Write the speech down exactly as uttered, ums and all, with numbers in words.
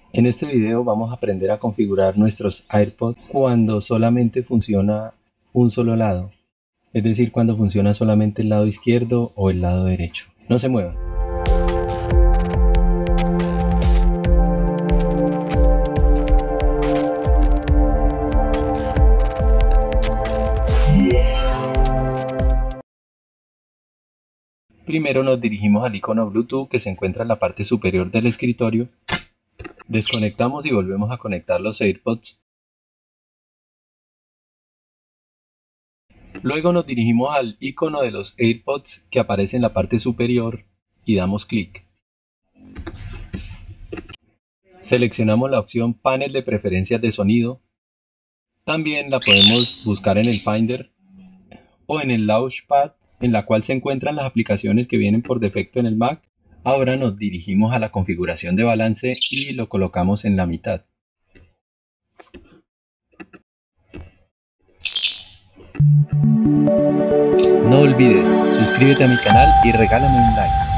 En este video vamos a aprender a configurar nuestros AirPods cuando solamente funciona un solo lado, es decir, cuando funciona solamente el lado izquierdo o el lado derecho. No se muevan. Primero nos dirigimos al icono Bluetooth que se encuentra en la parte superior del escritorio. Desconectamos y volvemos a conectar los AirPods. Luego nos dirigimos al icono de los AirPods que aparece en la parte superior y damos clic. Seleccionamos la opción Panel de preferencias de sonido. También la podemos buscar en el Finder o en el Launchpad, en la cual se encuentran las aplicaciones que vienen por defecto en el Mac. Ahora nos dirigimos a la configuración de balance y lo colocamos en la mitad. No olvides, suscríbete a mi canal y regálame un like.